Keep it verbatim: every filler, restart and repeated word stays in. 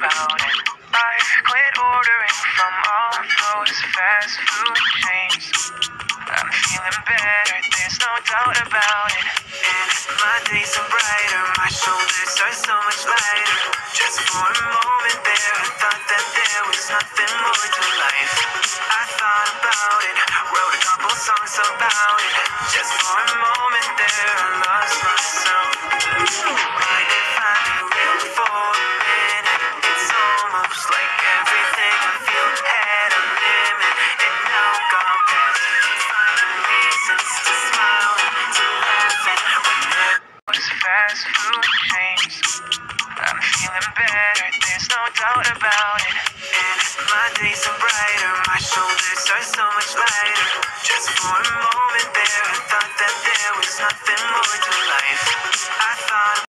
about it. I quit ordering from all those fast food chains. I'm feeling better, there's no doubt about it. And my days are brighter, my shoulders are so much lighter. Just for a moment there, I thought that there was nothing more to life. I thought about it, wrote a couple songs about it. Just for a moment there, I lost myself. Right if I knew for a minute, it's almost like everything I feel had a limit. And now gone past, finding reasons to smile and to laugh. And when there was fast food chains, I'm feeling better, there's no doubt about it. And my days are brighter, my shoulders are so much lighter. Just for a moment there, I thought that there was nothing more to life. I thought